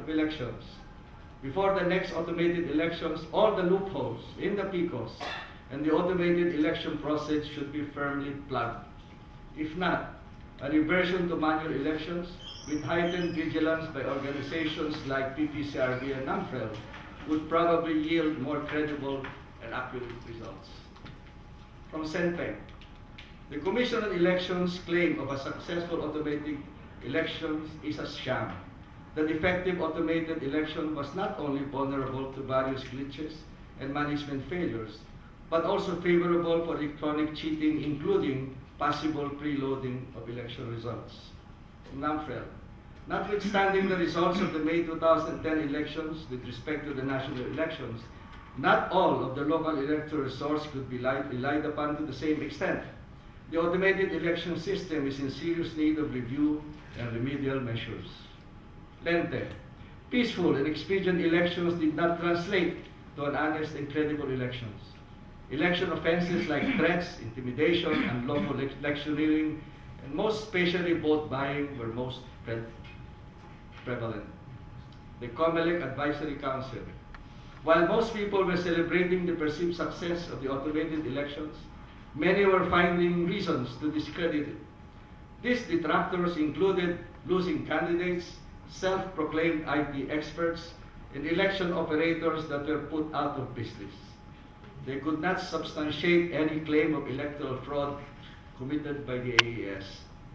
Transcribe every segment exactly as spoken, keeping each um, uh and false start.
of elections. Before the next automated elections, all the loopholes in the P C O S and the automated election process should be firmly plugged. If not, a reversion to manual elections with heightened vigilance by organizations like P P C R B and Ongpin would probably yield more credible and accurate results. From Senpeng, the Commission on Elections' claim of a successful automated elections is a sham. The defective automated election was not only vulnerable to various glitches and management failures, but also favorable for electronic cheating, including possible preloading of election results. Ongpin, notwithstanding the results of the May two thousand ten elections with respect to the national elections, not all of the local electoral resource could be relied upon to the same extent. The automated election system is in serious need of review and remedial measures. Lente, peaceful and expedient elections did not translate to an honest and credible elections. Election offenses like threats, intimidation, unlawful electioneering, and most especially vote buying were most pre prevalent. The COMELEC Advisory Council. While most people were celebrating the perceived success of the automated elections, many were finding reasons to discredit it. These detractors included losing candidates, self-proclaimed I T experts, and election operators that were put out of business. They could not substantiate any claim of electoral fraud committed by the A E S.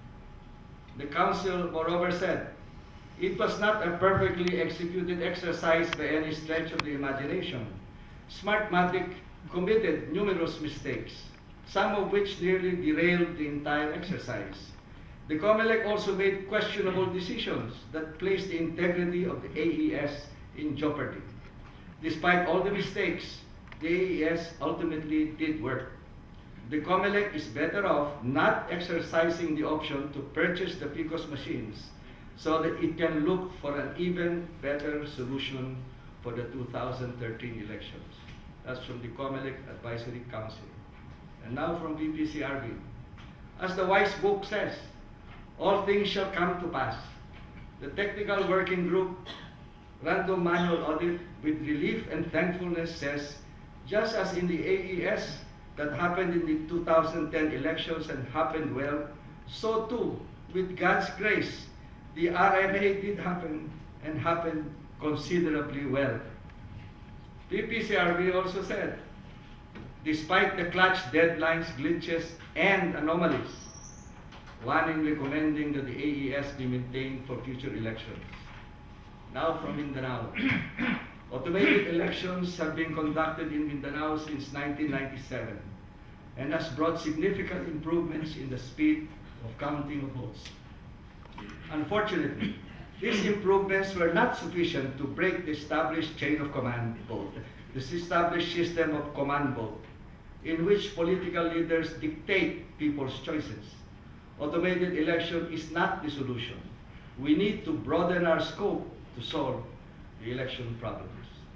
The Council, moreover, said, it was not a perfectly executed exercise by any stretch of the imagination. Smartmatic committed numerous mistakes, some of which nearly derailed the entire exercise. The COMELEC also made questionable decisions that placed the integrity of the A E S in jeopardy. Despite all the mistakes, the A E S ultimately did work. The COMELEC is better off not exercising the option to purchase the P C O S machines so that it can look for an even better solution for the two thousand thirteen elections. That's from the COMELEC Advisory Council. And now from P P C R B. As the wise book says, all things shall come to pass. The technical working group, random manual audit with relief and thankfulness says, just as in the A E S that happened in the two thousand ten elections and happened well, so too, with God's grace, the R M A did happen and happened considerably well. P P C R B also said, despite the clutch deadlines, glitches, and anomalies, warning recommending that the A E S be maintained for future elections. Now from Mindanao. Automated elections have been conducted in Mindanao since nineteen ninety-seven and has brought significant improvements in the speed of counting of votes. Unfortunately, these improvements were not sufficient to break the established chain of command vote, this established system of command vote, in which political leaders dictate people's choices. Automated election is not the solution. We need to broaden our scope to solve the election problems.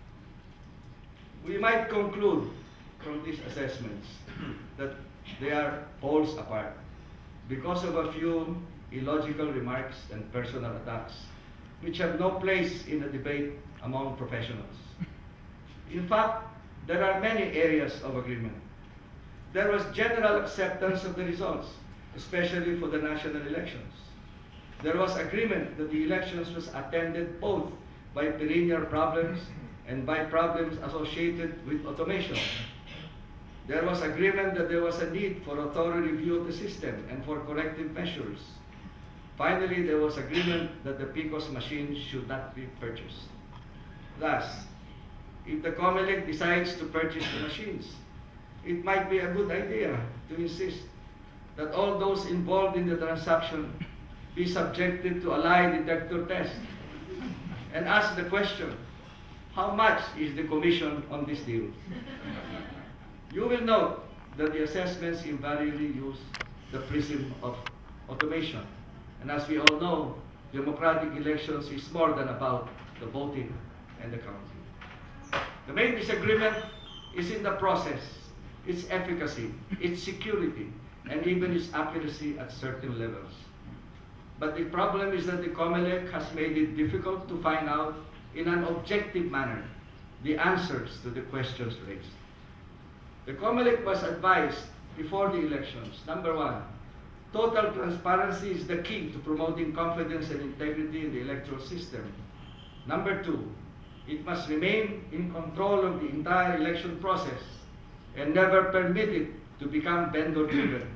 We might conclude from these assessments that they are poles apart because of a few illogical remarks and personal attacks, which have no place in a debate among professionals. In fact, there are many areas of agreement. There was general acceptance of the results, especially for the national elections. There was agreement that the elections was attended both by perennial problems and by problems associated with automation. There was agreement that there was a need for a thorough review of the system and for corrective measures. Finally, there was agreement that the P C O S machines should not be purchased. Thus, if the COMELEC decides to purchase the machines, it might be a good idea to insist that all those involved in the transaction be subjected to a lie detector test and ask the question, how much is the commission on this deal? You will note that the assessments invariably use the prism of automation. And as we all know, democratic elections is more than about the voting and the counting. The main disagreement is in the process, its efficacy, its security, and even its accuracy at certain levels. But the problem is that the COMELEC has made it difficult to find out in an objective manner the answers to the questions raised. The COMELEC was advised before the elections, number one, total transparency is the key to promoting confidence and integrity in the electoral system. Number two, it must remain in control of the entire election process and never permit it to become vendor-driven.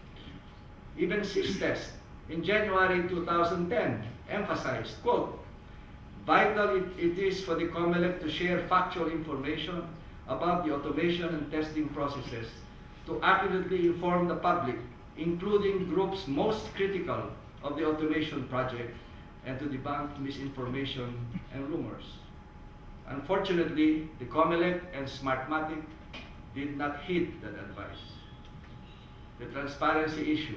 Even SISTES in January two thousand ten emphasized, quote, vital it, it is for the COMELEC to share factual information about the automation and testing processes to accurately inform the public, including groups most critical of the automation project, and to debunk misinformation and rumors. Unfortunately, the COMELEC and Smartmatic did not heed that advice. The transparency issue.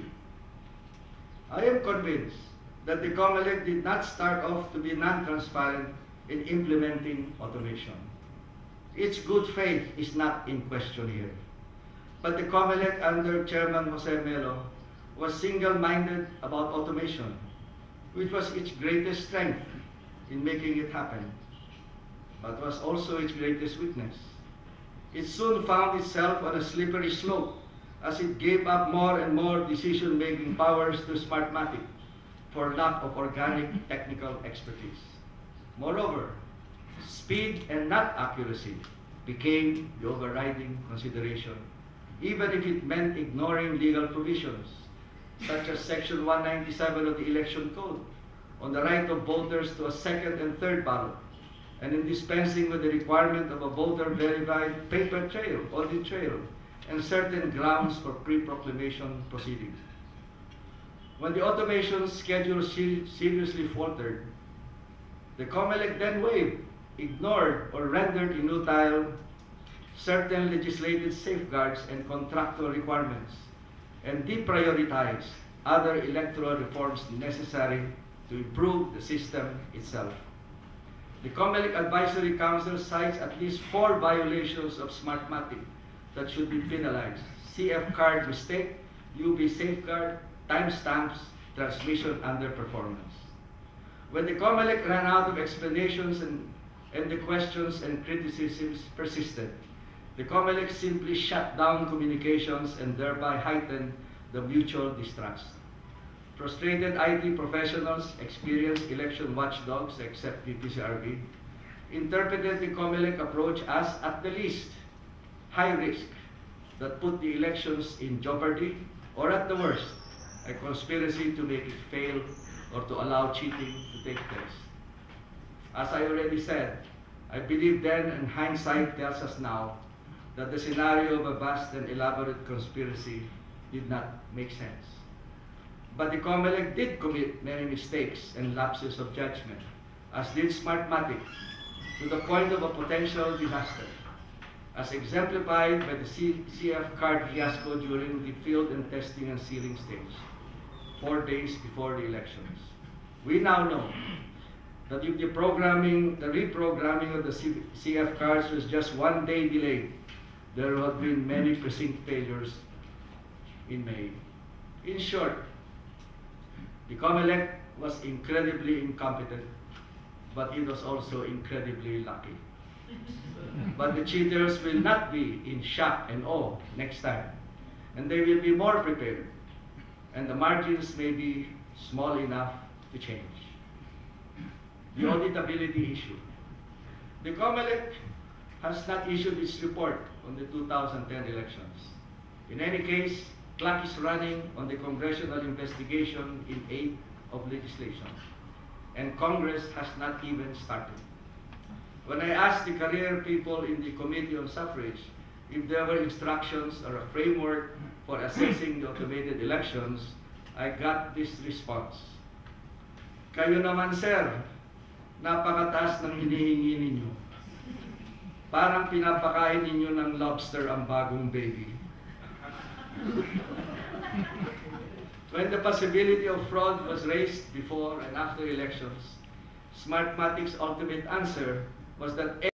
I am convinced that the COMELEC did not start off to be non-transparent in implementing automation. Its good faith is not in question here. But the COMELEC under Chairman Jose Melo was single-minded about automation, which was its greatest strength in making it happen, but was also its greatest weakness. It soon found itself on a slippery slope as it gave up more and more decision-making powers to Smartmatic for lack of organic technical expertise. Moreover, speed and not accuracy became the overriding consideration, even if it meant ignoring legal provisions, such as Section one ninety-seven of the Election Code, on the right of voters to a second and third ballot, and in dispensing with the requirement of a voter-verified paper trail, audit trail, and certain grounds for pre-proclamation proceedings. When the automation schedule seriously faltered, the COMELEC then waived, ignored, or rendered inutile certain legislative safeguards and contractual requirements, and deprioritized other electoral reforms necessary to improve the system itself. The COMELEC Advisory Council cites at least four violations of Smartmatic that should be penalized: C F card mistake, U B safeguard, timestamps, transmission underperformance. When the COMELEC ran out of explanations and, and the questions and criticisms persisted, the COMELEC simply shut down communications and thereby heightened the mutual distrust. Frustrated I T professionals, experienced election watchdogs except P P C R B, interpreted the COMELEC approach as, at the least, high risk that put the elections in jeopardy, or at the worst, a conspiracy to make it fail or to allow cheating to take place. As I already said, I believe then, and hindsight tells us now, that the scenario of a vast and elaborate conspiracy did not make sense. But the COMELEC did commit many mistakes and lapses of judgment, as did Smartmatic, to the point of a potential disaster, as exemplified by the C F card fiasco during the field and testing and sealing stage, four days before the elections. We now know that if the programming, the reprogramming of the C F cards was just one day delayed, there would have been many precinct failures in May. In short, the COMELEC was incredibly incompetent, but it was also incredibly lucky. But the cheaters will not be in shock and awe next time, and they will be more prepared, and the margins may be small enough to change. The auditability issue. The COMELEC has not issued its report on the two thousand ten elections. In any case, clock is running on the congressional investigation in aid of legislation, and Congress has not even started. When I asked the career people in the Committee on Suffrage if there were instructions or a framework for assessing the automated elections, I got this response: "Kayo naman, sir, napakataas ng hinihingi ninyo. Parang pinapakain ninyo ng lobster ang bagong baby." When the possibility of fraud was raised before and after elections, Smartmatic's ultimate answer was that